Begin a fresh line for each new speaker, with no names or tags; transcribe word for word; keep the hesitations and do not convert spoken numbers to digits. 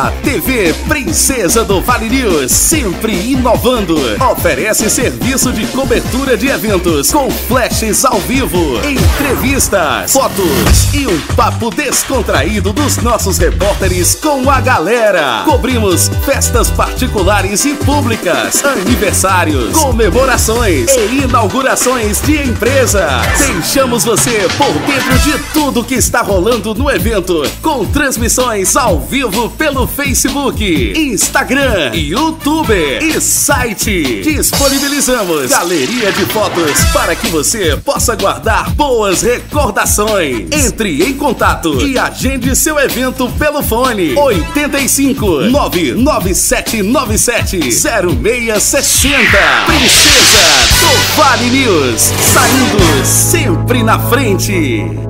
A T V Princesa do Vale News, sempre inovando. Oferece serviço de cobertura de eventos com flashes ao vivo, entrevistas, fotos e um papo descontraído dos nossos repórteres com a galera. Cobrimos festas particulares e públicas, aniversários, comemorações e inaugurações de empresas. Deixamos você por dentro de tudo que está rolando no evento, com transmissões ao vivo pelo Facebook, Instagram, YouTube e site. Disponibilizamos galeria de fotos para que você possa guardar boas recordações. Entre em contato e agende seu evento pelo fone oito cinco, nove nove sete nove sete, zero seis seis zero. Princesa do Vale News, saindo sempre na frente.